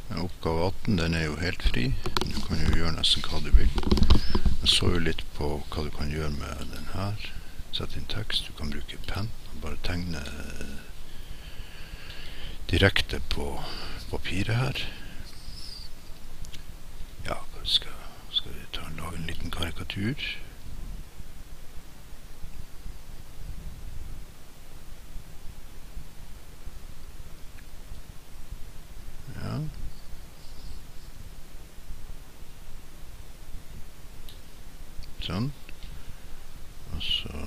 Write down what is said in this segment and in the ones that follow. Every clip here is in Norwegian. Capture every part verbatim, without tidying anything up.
Oppgave atten, den er jo helt fri. Du kan jo gjøre nesten hva du vil. Jeg så jo litt på hva du kan gjøre med den her. Sett inn tekst, du kan bruke penn og bare tegne direkte på papiret her. Ja, skal, skal vi ta, lage en liten karikatur. Ja. Sånn. Og så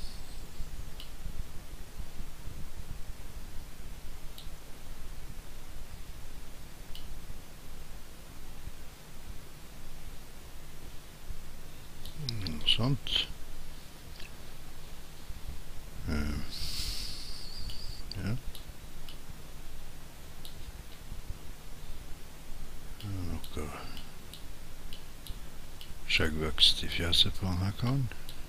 noe sånt. Uh, ja. Noe skjeggvøkst i fjeset på denne karen.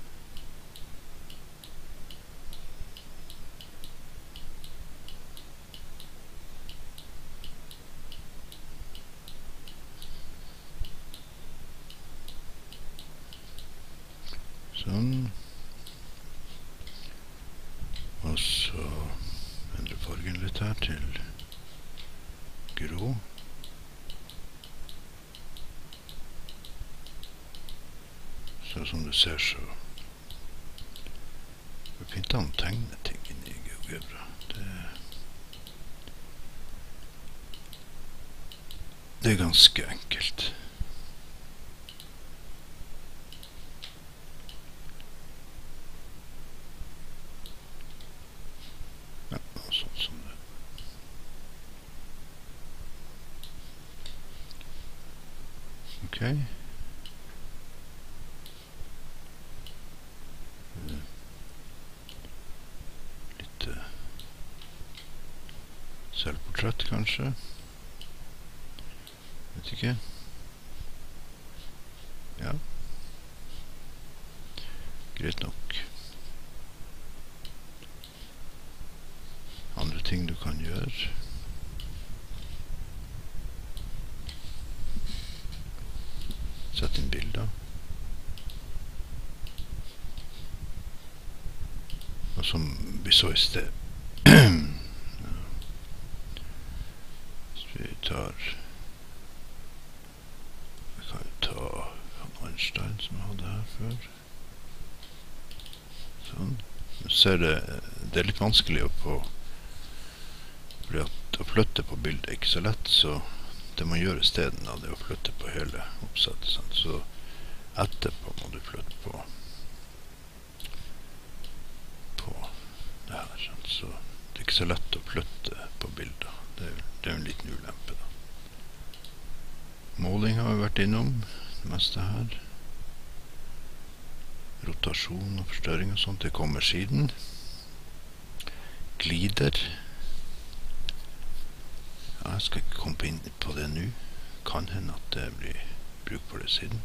Sånn. Og så endre fargen litt her til grå. Så som du ser, så det er fint an å tegne ting inn i GeoGebra. Det, det er ganske enkelt. Ja, sånn som det. Ok. Selvportrett, kanskje. Vet ikke. Ja. Greit nok. Andre ting du kan gjøre. Sett inn bilder. Og som vi så i sted. Vi tar Vi kan jo ta Einstein som jeg hadde her før. Sånn. Du ser det, det er litt vanskelig å få, fordi at å flytte på bildet er ikke så lett, så det man gjør i stedet da, det er å flytte på hele oppsettet. Sant? Så etterpå må du flytte på på det her. Sant? Så det er ikke så lett å flytte på bilder. Det er, det er en liten ulempe da. Måling har vi vært innom, det meste her. Rotasjon og forstørring og sånt, det kommer siden. Glider. Ja, jeg skal ikke komme inn på det nå. Kan hende at det blir bruk for det siden.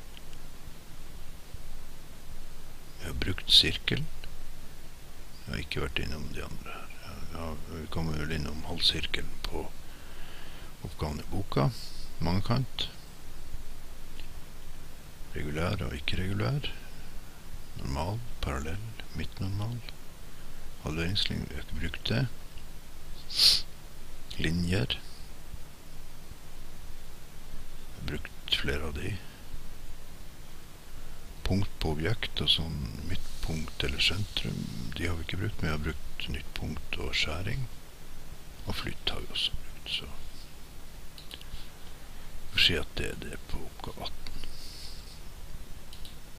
Vi har brukt sirkel. Jeg har ikke vært innom de andre her. Ja, vi kommer vel innom halvsirkelen på oppgaven i boka. Mangekant. Regulær og ikke-regulær. Normal, parallell, midtnormal. Halveringslinje, vi har ikke brukt det. Linjer. Vi har brukt flere av de. Punkt på objekt og sånn midtpunkt eller sentrum, de har vi ikke brukt, men vi har brukt nytt punkt og skjæring. Og flytt har vi også brukt, så vi får si at det er det på oppgave atten.